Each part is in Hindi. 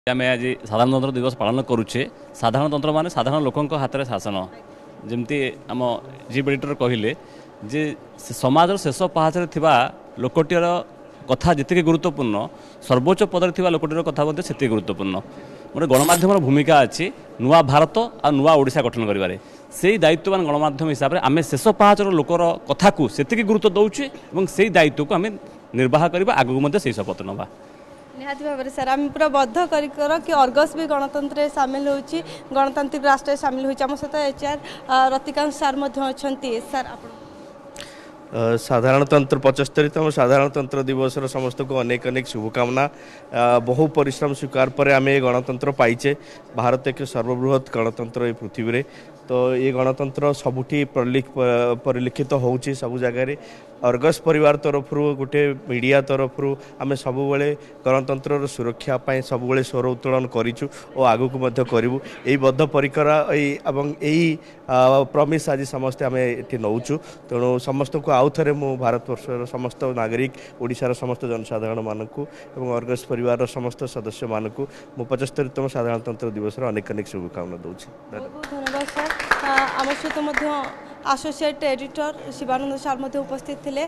आम आज साधारणतंत्र दिवस पालन करुचे। साधारणतंत्र माने साधारण लोकों हाथ में शासन जमती आम चीफ एडिटर कहले जे समाज शेष पाहाचर थिबा लोकटीर कथा जितकी गुरुत्वपूर्ण सर्वोच्च पदर थिबा लोकटीर कथा मध्य सेति गुरुत्वपूर्ण। गोटे गणमाध्यम भूमिका अच्छी नुआ भारत आ नुआ ओडिशा गठन करिबारे से दायित्ववान गणमाध्यम हिसाब से आम शेष पाहाचर लोकर कथा को सेतिकी गुरुत्व दौचे और से दायित्व को आम निर्वाह करबा आगु मध्य से शपथ नबा। निहाती भाव सर आम पूरा बद्ध कर कि अर्गस भी गणतंत्र सामिल होची गणतांत्रिक राष्ट्र सामिल होची। आम सहित एचआर रतिकांत सार सर आप साधारणतंत्र 75तम साधारणतंत्र दिवस समस्त को अनेक अनेक शुभकामना। बहु परिश्रम स्वीकार पर आम गणतंत्र पाइचे। भारत एक सर्वबृहत गणतंत्र पृथ्वी रे तो ये गणतंत्र सबुठी परिलिखित होउची सब जगह। अर्गस परिवार तरफ गोटे मीडिया तरफ आम सब गणतंत्र सुरक्षा सब स्वर उत्तोलन करूँ और आगक करूँ यही बद्ध परिकर यही प्रमिस आज समस्ते आम ये नौचु। तेणु समस्त को आउ थे मु भारतवर्षर समस्त नागरिक ओडिशार समस्त जनसाधारण मानक और अर्गस परिवार समस्त सदस्य मानक मु 75तम साधारणतंत्र दिवस अनेक अनेक शुभकामना दूसरी। धन्यवाद सर। आम सहित एसोसिएट एडिटर शिवानंद सार उपस्थित थे।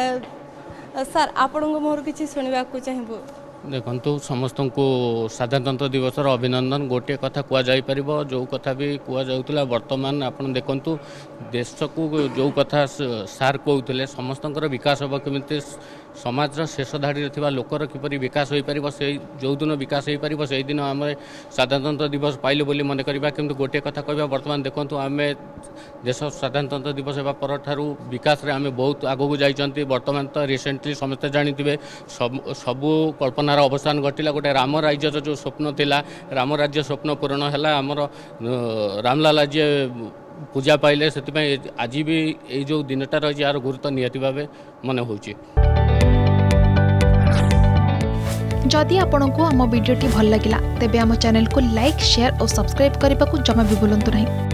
सर आपण मोहर किसी शुणा चाहबू। देखु समस्त को साधारणतंत्र दिवस अभिनंदन। गोटे कथा कहुपर जो कथा भी कहुला वर्तमान आप देखु देश को जो कथा सार कहते समस्त विकास हम केमी समाज शेष धाड़ी लोकर किपर विकास हो पार से जो दिन विकास हो पार से दिन आम साधारणतंत्र दिवस पाइलु बोली मन करवा। किंतु गोटे कथा कह वर्तमान देखु आम देश साधारणतंत्र दिवस होगा पर विकास रे आम बहुत आगक जाइए। वर्तमान तो रिसेंटली समस्ते जानते सबू कल्पनार अवसान घटिला। गोटे राम राज्यर जो स्वप्न थिला राम राज्य स्वप्न पूरण है। आमर रामलाला जी पूजा पाइले से आज भी ये जो दिनटा रही यार गुरुत्व निहती भाव मन हो। जदि आपंक आम भिडी भल लगा तेब आम चैनल को लाइक शेयर और सब्सक्राइब करने को जमा भी भूलु नहीं।